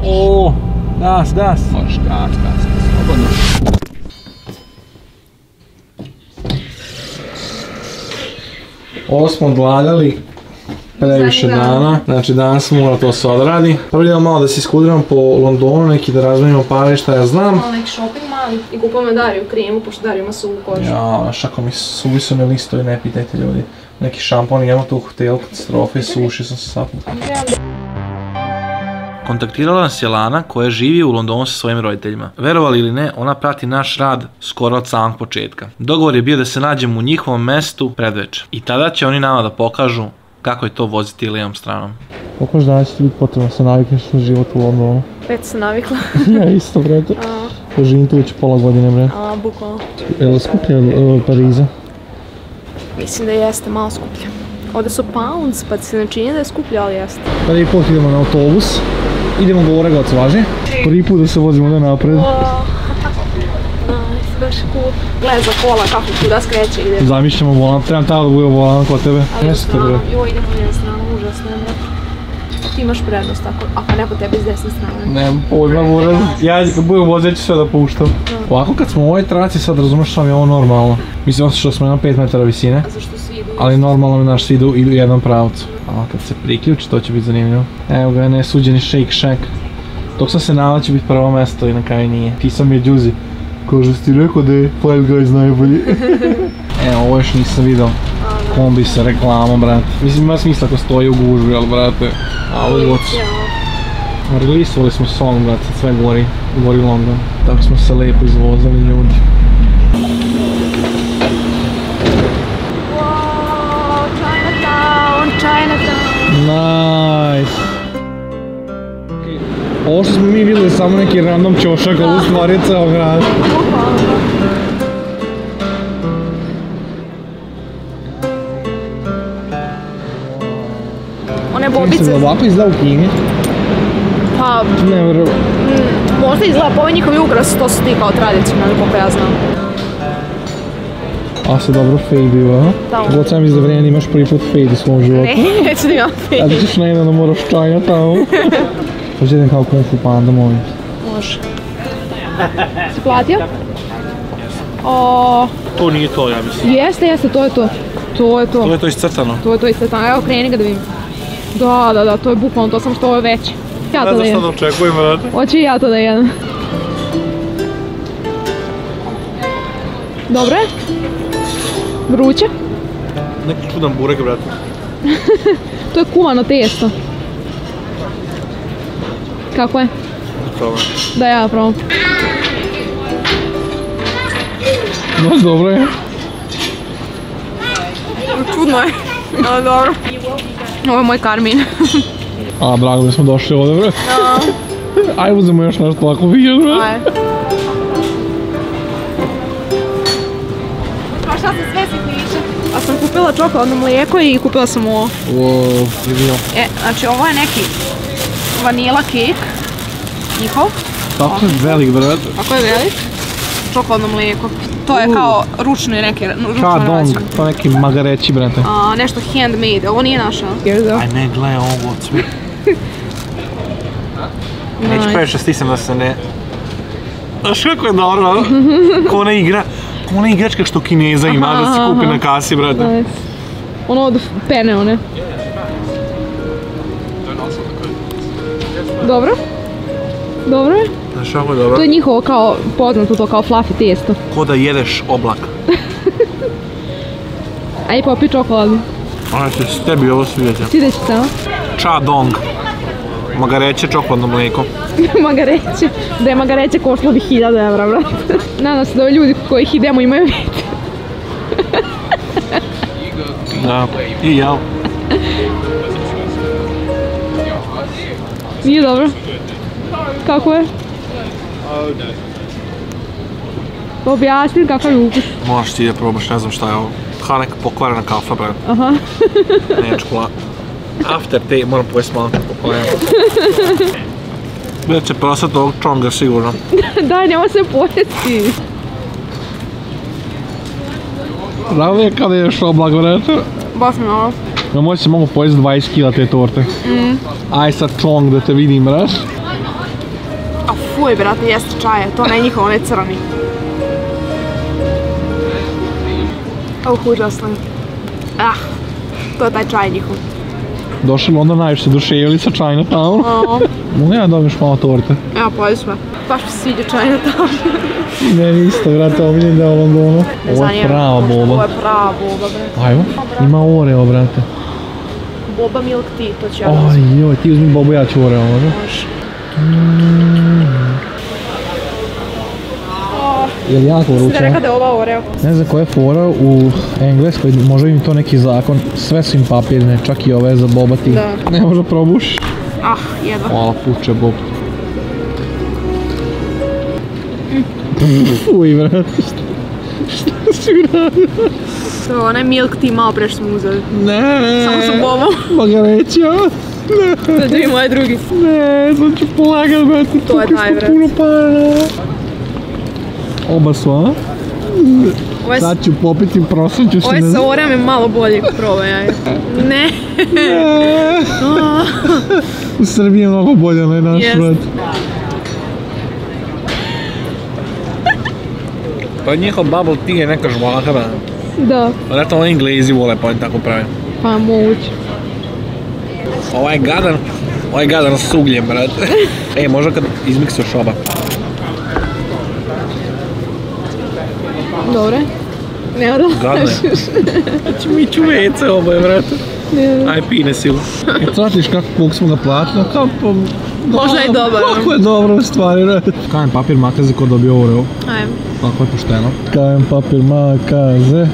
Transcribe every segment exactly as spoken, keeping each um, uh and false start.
O, gas, gas. Možeš gas, gas, slobodno. Ovo smo odlagali previše dana, znači danas mora to se odradi. Prvo idemo malo da se iskudiramo po Londonu, neki da razmenimo pare šta ja znam. Malo neki shopping mali i kupamo Dariju kremu, pošto Darija ima suvu kožu. Ja, znaš ako mi suvi su mi listovi, ne pitajte ljudi. Neki šampon, imamo tu u hotelu, katastrofe, suši sam se saput. Kontaktirala nas je Lana koja živi u Londonu sa svojim roditeljima. Verovali ili ne, ona prati naš rad skoro od samog početka. Dogovor je bio da se nađemo u njihovom mestu predveče. I tada će oni nama da pokažu kako je to voziti lijevom stranom. Koliko dana će ti biti potrebno se navikneš na život u Londonu? Već se navikla. Ja isto, brate. Živim tu već pola godine, bre. A, bukvalno. Je li skuplje od Pariza? Mislim da jeste malo skuplje. Ovdje su pounds, pa se ne čini da je skuplje, ali jeste. Prvi put idemo na autobus. Idemo gore god se važi. Prvi put da se vozimo da napred. Baš cool. Gledaj za kola kako kuda skreće ide. Zamišljamo volan, trebam tada da budem volan kod tebe. Jeste, bre. Joj, idemo u jednu stranu, užasno je, bre. Ti imaš prednost ako neko tebe iz desne strane. Nemam pojma, moram. Ja kad budem vozio ću sve da puštam. Ovako kad smo u ovoj traci sad razumeš što mi je ovo normalno. Mislim što smo na pet metara visine. A zašto svi idu? Ali normalno mi naš svi idu u jednom pravcu. A kad se priključi to će biti zanimljivo. Evo ga, nesuđeni Shake Shack. Dok sam se nala će biti prvo mesto i na kraju nije. Pisao mi je Đuzi. Kaže si ti rekao da je Five Guys najbolji. Evo, ovo još nisam vidio. Kombi sa reklamom, brate. Mislim ima smisla ako stoji u gužbi, ali brate. Ali goc. Releasovali smo song, brate, sve gori. Gori London. Tako smo se lijepo izvozali ljudi. Wow, Chinatown, Chinatown. Nice. Ovo što smo mi vidjeli samo neki random ćošak, ali u stvari je ceo grad. One bobice... Mislim da ovako izgleda u Kini? Pa... Ne vjerujem. Možda izgleda po ovaj njihovi ukras, to su ti kao tradicionalni, koliko ja znam. A se dobro fejduju, aha? Da. God sam iz da vrijeme imaš prvi put fejd u svom životu. Ne, neću da imam fejd. A ti ćeš na jedan da moraš Chinatown. Hoće jedan kao Kung Fu Panda, molim. Može. Si platio? O... To nije to, ja mislim. Jeste, jeste, to je to. To je to. To je to iscrtano. To je to iscrtano, evo kreni ga da vidim. Da, da, da, to je bukvalno, to sam što ovo je veće. Ja to da jedem. Ne znam šta da očekujem, brate. Hoću i ja to da jedem. Dobre? Vruće? Neki čudan burek, brate. To je kumano testo. Kako je? Dobro. Da ja probam. No, dobro je. Čudno je, ali dobro. Ovo je moj karmin. A, drago da smo došli ovdje, bre. Da. Aj, uzemo još nešto lako vidio, bre. Aj. Pa šta se sve sitniše? A sam kupila čokoladno mlijeko i kupila sam ovo. Wow, vidio. E, znači ovo je neki vanila kek. Njihov. Tako je velik, brate. Ako je velik. Čokoladno mlijeko. To je kao ručni neki, ručno Ka dong, rađen. to neki magareći, brate. A, nešto handmade, ovo nije naša. Aj ne, gledaj ovo od svi. Neću previše stisam da se ne... Znaš kako je dobro, ko ona igra, ko ona igračka što Kineza ima da se kupi na kasi, brate. Ono od pene, one. Dobro? Dobro je? Znaš kako je dobro? To je njihovo kao, poznato to kao fluffy testo. Ko da jedeš oblak. Ajde popi čokoladu. Ona će s tebi ovo sviđa. Sviđa će se, a? Cha dong. Magareće čokoladno mlijeko. Magareće. Da je magareće koštalo bi hiljadu evra, brate. Nadam se da ovi ljudi koji ih idemo imaju vidjeti. Da, i ja. Nije dobro? Kako je? Objasni kakav je ukus. Možeš ti da probaš, ne znam šta je ovo. Ha, neka pokvarena kafa, brate. Aha. Ne, čokolada. After te, moram pojesti malo pokvarena. Već će prosati ovog čonga sigurno. Daj, nema se pojesti. Pravda je kada ješ oblak, brate. Baš mi malo. Ja možda se mogu pojesti dvadeset kila te torte. Aj sad čong da te vidim, braš. Fuj, brate, jeste čaje, to ne njihov, ne crni. Uh, užasno. Ah, to je taj čaj njihov. Došli onda najviše duševili sa Chinatown. Mogu ja dobiš malo torte? Evo, pojedi sve. Baš mi se sviđa Chinatown. Meni isto, brate, omiljen da u Londonu. Ovo je prava boba. Ovo je prava boba, brate. Ajmo, ima Oreo, brate. Boba milk tea, to ću ja uzeti. Aj, joj, ti uzmi bobu, ja ću Oreo, može? Može. Je li jako vruće? Ste rekao da je ova Oreo? Ne znam koja je fora u Engleskoj, možda im to neki zakon, sve su im papirne, čak i ove za boba ti. Da. Ne možda probušiš. Ah, jedva. Hvala, puče bob. Uj, brate, šta si uradio? To je onaj milk tea malo pre što smo uzeli. Ne, ne, Samo sa bobom. Ma ga reći, ja? Ne. Da dvi moje drugi. Ne, sam ću polagat, brate, To je taj, brate. puno para. Oba su, a? Ovo Sad ću popiti, prosim ću se. Ovo sa Oreom je malo bolje, probaj, aj. Ne. U Srbiji je mnogo bolje, onaj naš, brate. Pa njihov bubble tea je neka žvaka, brate. Da. Vjerojatno ovo Englezi vole, pa oni tako pravi. Pa moguće. Ovaj je gadan, ovaj je gadan s ugljem, brate. E, možda kad izmiksuješ oba. Dobre. Nema da Gadno je. Znači mi ću vece oboje, brate. Aj, pine silu. Kad shvatiš kako koliko smo ga platili, kao pa... Možda je dobar. Kako je dobro u stvari, brate. Kajem papir makaze ko dobio Oreo. Ajmo. Kako je pošteno. Kajem papir makaze.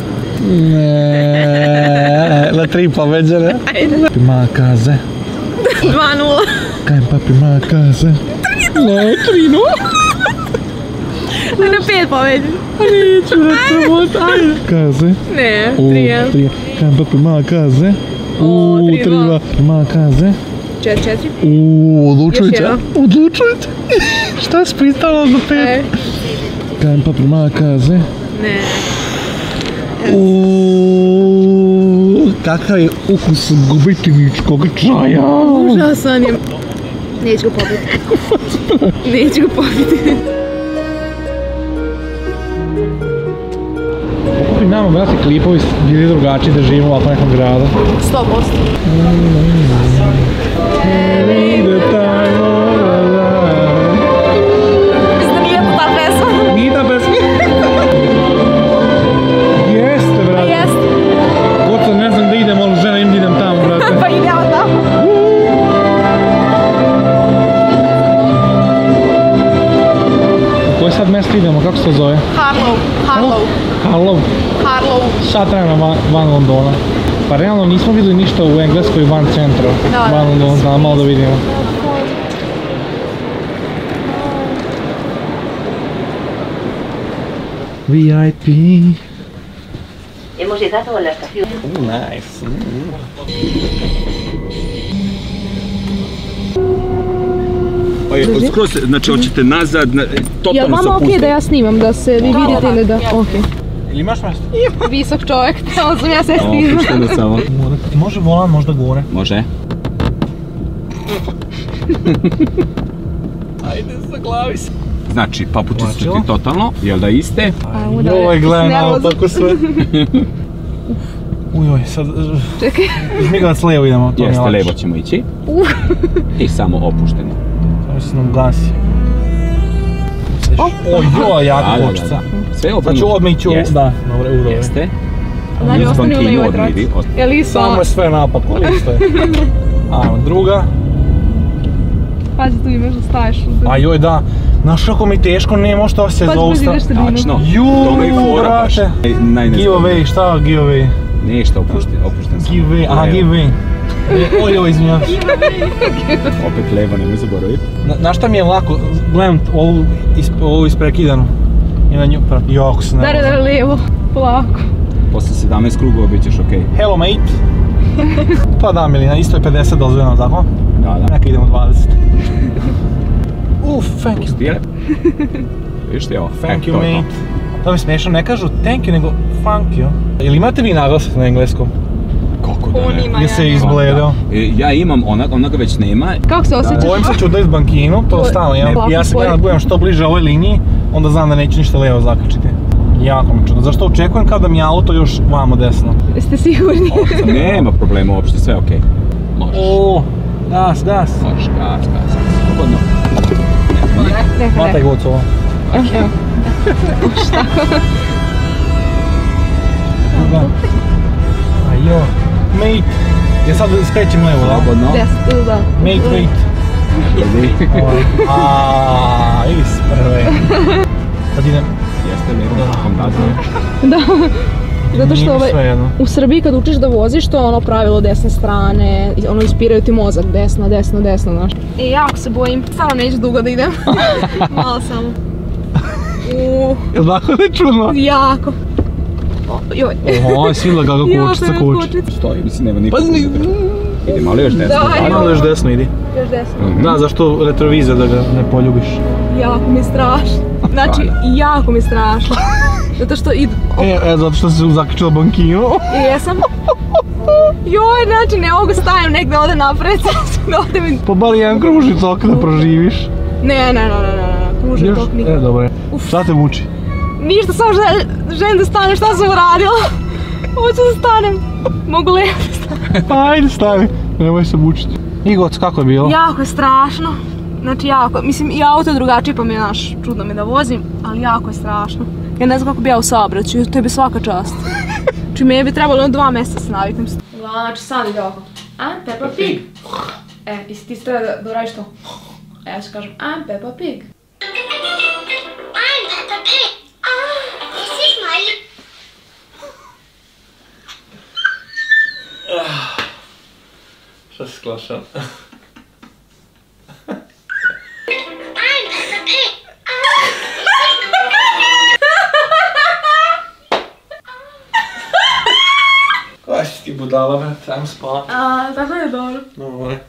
Ne, na tri pobeđene. Ajde. Papir makaze. dva nula. Kajem papir makaze. Ne, tri nula. Ne, na pet povedim. Neću da se vod, ajde. Kaze. Ne, U, tri jedan. tri. Kajem papir makaze. O, U, tri tri dva. dva. Makaze. Četiri, četiri. Uuu, Još odlučujte. jedan. Odlučujte. Šta si pristala za pet? Aj. Kajem papir makaze. Ne. Uuuu, kakav je ukus gubitničkog čaja. Užasan je. Neću ga popiti. Neću ga popiti. Kako bi nama, brate, klipovi bili drugačiji da živimo u ovako nekom gradu? Sto posto. Mislim da nije to ta pesma. Nije ta pesma? Jeste, brate. Jeste. Goca, ne znam da idem, ali želim da idem tamo, brate. Pa idemo tamo. U koje sad mjesto idemo, kako se to zove? Harlow. Harlow. Harlow. Harlow. Sat vremena van, van Londona. Pa realno nismo vidjeli ništa u Engleskoj van centra. Da, Van da. Londona, znam malo da vidimo. V I P. Hemos llegado a la estación. Oh, nice. Skroz, znači hoćete nazad, na- Jel totalno se vama okej da opustite. ja snimam, da se vi vidite ili da? Okej. Ili imaš mjesto? Visok čovjek, tamo sam ja sve O, snimam. pušteno samo. Može volan možda gore. Može. Ajde, zaglavi se. Znači, papučice su Plaćilo? ti totalno, jel da iste? Ajmo dalje. Joj, gledaj malo Nervozno. tako sve. Ujoj, sad... Čekaj. Žmigavac lijevo idemo, to mi je Jeste, lakše. levo ćemo ići. Uh. I samo opušteno. Samo se nam gasi. O, joj, jako Da, da, da. kočica. Sve obrnuto. Znači odmah iću, Jeste. da, dobro, u dobro. Jeste. Znači, Uz ostani u bankinu levoj odmah traci. idi. Ost- Jel isto? Samo je sve naopako, isto je. Ajmo, druga. Pazi, tu imaš da staviš. A joj, da. Znaš kako mi teško, ne može to se Pazi, pazi, zaustaviti. ideš sredinom. Tačno. Ju, Tome i fora baš. brate. Najnezgodnije. Giveaway, šta giveaway? Ništa, opušten, opušten sam. Giveaway, aha, Levo. giveaway. E, Oj, joj, izvinjam. Opet levo, nemoj zaboraviti. Na, znaš šta mi je lako? Gledam ovu, isp, ovu isprekidanu. I na nju prati. Jako se Dare, dare, lijevo. Polako. Posle sedamnaest krugova bit ćeš okej. Hello, mate. Pa da, Milina, isto je pedeset dozvoljeno, tako? Da, da. Neka idemo dvadeset. Uf, thank you. Pustire. Viš ti ovo? Thank E, you, to je to. mate. To mi smiješno, ne kažu thank you, nego thank you. Jel imate vi naglasak na engleskom? Kako Kako on ima, Gdje se ja. izbledao? E, Ja imam onak, onoga već nema. Kako se osjećaš? Bojim se ću udati bankinu, to stalno, ja, Ovako ja se bolje. gledam da budem što bliže ovoj liniji, onda znam da neću ništa levo zakačiti. Jako mi čudno, zašto očekujem kao da mi je auto još vamo desno. Jeste sigurni? Nema problema uopšte, sve okej. Možeš. O, gas, gas. Možeš, gas, gas. Slobodno. Neka, Mataj neka. goc ovo. Evo. Šta? Da. Ajo, mate. Ja sad skrećem levo, da? Slobodno. Deset, da. Mate, wait. Aaaa, iz prve. Sad idem. Jeste lepo, kombinacija. Da. Zato što Nije mi ovaj, svejedno. u Srbiji kad učiš da voziš, to je ono pravilo desne strane, ono ispiraju ti mozak, desna, desna, desna, znaš. E, jako se bojim, stvarno neću dugo da idem. Malo samo. Uuu, Jel' tako ne čudno? jako. O, joj. Oho, svidla ga ga Jako kočica me koči. kočica. Stoji, mislim, nema nikog. Pa ni... Ide malo još desno. Da, Ajde. Ajde, još desno idi. Još desno. Mhm. Da, zašto retrovizor da ga ne poljubiš? Jako mi je strašno. Znači, jako mi je strašno. Zato što idu... E, e, zato što se zakačila bankinu. Jesam. Joj, znači ne mogu stavim negdje ovdje napred, da ovdje mi... Pa bar jedan kružni tok da proživiš. Ne, ne, ne, ne, ne, ne, kružni Još? tok E, nikad. dobro je. Šta te muči? Ništa, samo žel, želim da stanem, šta sam uradila? Hoću da stanem. Mogu lijepo da stanem. Pa ajde stavi, nemoj se mučiti. Igoc, kako je bilo? Jako je strašno. Znači jako, mislim i auto je drugačije pa mi je naš, čudno mi da vozim, ali jako je strašno. Ja ne znam kako bi ja u saobraćaju, to je bi svaka čast. Znači me bi trebalo dva mjeseca se naviknem. Znači sad ide ovako. I'm Peppa Pig. E, i ti treba da, da uradiš to. E, ja ću kažem I'm Peppa Pig. I'm Peppa Pig. Oh, this is my Šta si sklašao? I'm Peppa Pig. Koja si ti budala, brate, ajmo spavat. A, tako je dobro. Dobro.